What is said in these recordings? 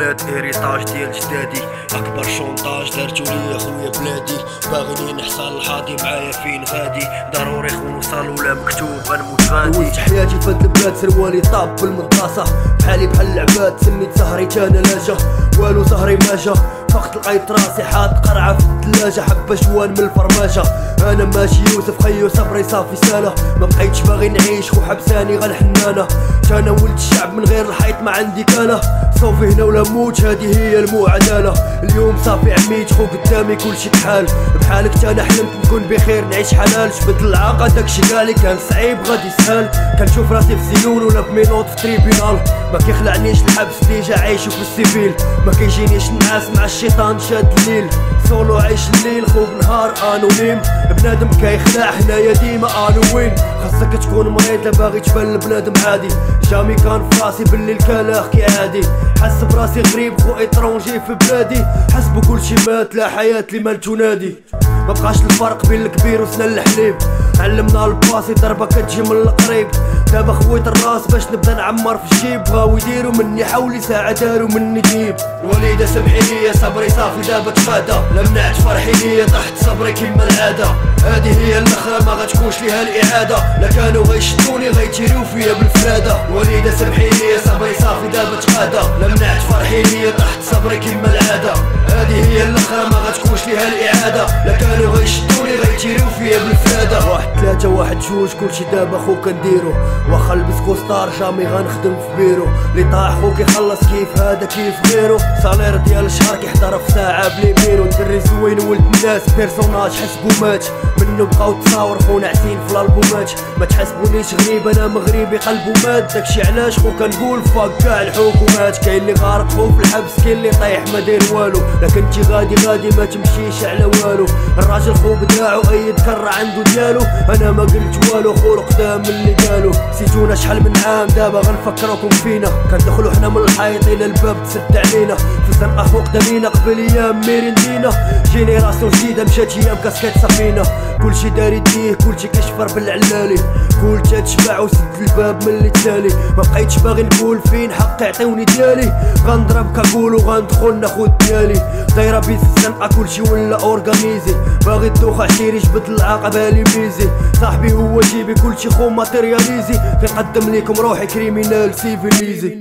البلاد هيريتاج ديال جدادي، اكبر شونطاج دارتو ليا خويا بلادي، باغيني نحصل الحاضي معايا فين غادي، ضروري نوصل ولا مكتوب غنموت غادي. دوزت حياتي فهاد البلاد سروالي طاب بالمدرسة، بحالي بحال العباد سميت سهري انا لاجا، والو سهري ماجا، فقت لقيت راسي حاط قرعة في الثلاجة، حبة جوان من الفرماجة، انا ماشي يوسف خيو صبري صافي سالة، ما بقيتش باغي نعيش خو حبساني غا الحنانة، انا ولد الشعب من غير الحيط ما عندي كاله، صوفي هنا ولا موت هذه هي المعادلة، اليوم صافي عميت خو قدامي كلشي كحال، بحالك انا حلمت نكون بخير نعيش حلال، جبت العاقة داكشي كالي كان صعيب غادي سهل، كنشوف راسي في زيون ولا بمينوط في تريبينال، ما كيخلعنيش الحبس ديجا عايشو في السيفيل، ما كيجينيش نعاس مع الشيطان شاد الليل، سولو عايش الليل خوف نهار انونيم، بنادم كيخلع هنايا ديما الوين، خاصك تكون مريض لا باغي تبان لبنادم عادي، جامي كان في راسي بالليل كلاخ عادي، حس براسي غريب خو اترونجي في بلادي، حسبو كلشي مات لا حياة لمن تنادي، مبقاش الفرق بين الكبير وسنان الحليب، علمنا الباصي ضربة كتجي من القريب، دابا خويت الراس باش نبدا نعمر في الجيب، بغاو يديرو مني حولي ساعة دارو مني جيب، وليدة سمحي ليا صبري صافي دابا تفادى، لمنعت فرحي ليا طحت صبري كيما العادة، هادي هي الاخرى ما غتكونش ليها الاعادة، لا كانوا غيشدوني غيتيريو فيا بالفرادة، وليدة سمحي ليا صبري صافي دابا تفادى، لمنعت فرحي ليا طحت صبري كيما العادة، هادي هي الاخرى ما غتكونش ليها الاعادة، لا كانوا غيشدوني غيتيريو فيا بالفرادة، واحد ثلاثة واحد جوج كلشي دابا خو كنديرو، واخا نلبس كوستار جامي غنخدم في بيرو، اللي طاح خو كيخلص كيف هذا كيف غيرو، صالير ديال الشهر كيحضر في ساعة بلي بيرو، دري زوين ولد الناس بيرسوناج حسبو مات، منو بقاو تصاور خو ناعسين في الالبومات، ما تحسبونيش غريب انا مغربي قلبو مات، داكشي علاش خو كنقول فاك كاع الحكومات، كاين اللي غارق خو في الحبس كاين اللي طايح ما داير والو، لكن انتي غادي ما تمشيش على والو، الراجل خو بداعو اي كرة عنده ديالو، انا ما قلت والو خو القدام اللي قالو، سيتونا شحال من عام دابا غنفكروكم فينا، كندخلو حنا من الحيط الى الباب تسد علينا، في الزنقة خو قدامينا قبل ايام ميرندينا، جينيراسيون جديدة مشات ايام كاسكيت صافينا، كلشي دار يديه كلشي كيشفر بالعلالي، كل تشبع وسد الباب من اللي تالي، ما بقيتش باغي نقول فين حق عطيوني ديالي، غنضرب كاكول وغندخل ناخد ديالي، دايره بيس الزنقة كلشي ولا اورغانيزي، باغي الدوخة عشيري جبت العاقة بالي ميزي، صاحبي هو جيبي كلشي خو ماتيرياليزي، كنقدم ليكم روحي كريمينال سيفيليزي،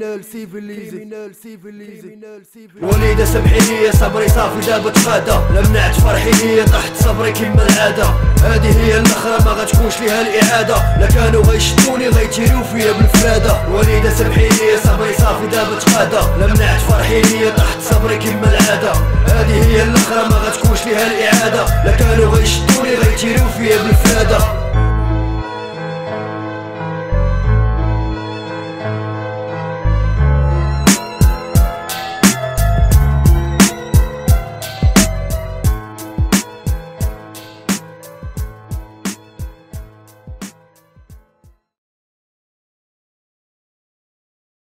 وليدة سمحي ليا صبري صافي دابا تفادى، لمنعت فرحي ليا طحت صبري كيما العادة، هادي هي الاخرى ما غتكونش ليها الاعادة، لا كانوا غيشدوني غيتيريو فيا بالفرادة، وليدة سمحي ليا صبري صافي دابا تفادى، لمنعت فرحي ليا طحت صبري كيما العادة، هادي هي الاخرى ما غتكونش ليها الاعادة، لا كانوا غيشدوني غيتيريو فيا بالفرادة.